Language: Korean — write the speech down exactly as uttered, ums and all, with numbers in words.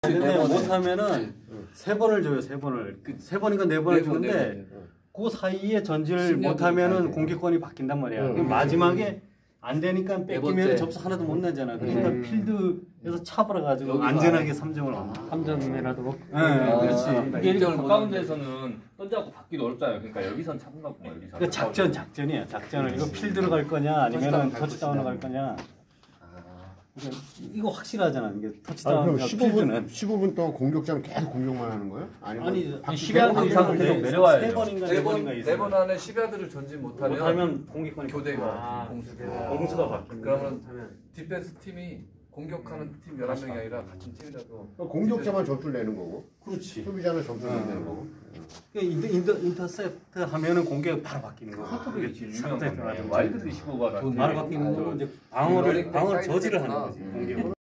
근데 못하면은 세 번을 줘요. 세 번을 세 번인가 네 번을 주는데 그 사이에 전진을 못하면은 공격권이 바뀐단 말이야. 응. 마지막에 안 되니까 뺏기면 접수 하나도 못 내잖아. 그러니까 음. 필드에서 차버려가지고 안전하게 삼 점을 얻는. 삼 점이라도 먹고. 네, 아, 그렇지. 이게 가까운 데서는 던져갖고 받기도 어렵잖아요. 그러니까 여기선 차분하고 뭐 여기선. 그러니까 작전, 작전이야. 작전을 이거 필드로 갈 거냐 아니면 터치다운으로 갈 거냐. 그러니까 이거 확실하잖아. 이게 터치다운. 십오 분, 십오 분 동안 공격자는 계속 공격만 하는 거예요? 아니, 십 야드 이상 계속 내려와야 세 번인가 네 번인가 있어요. 네 번 안에 십 야드를 전진 못하면, 못하면 공격권이 교대가 아, 공수가 공수가 바뀌는 그러면 디펜스 팀이 공격하는 팀 열한 명이 아니라 같은 팀이라도 공격자만 점수를 내는 거고. 그렇지. 수비자는 점수를 음. 내는 거고. 인터, 인터, 인터셉트 하면은 공격이 바로 바뀌는 거고. 포토백이 유명한 와일드 리시버가 바로 바뀌는 거고 이제 방어를 방어를 저지를 하는 거지. 공격을.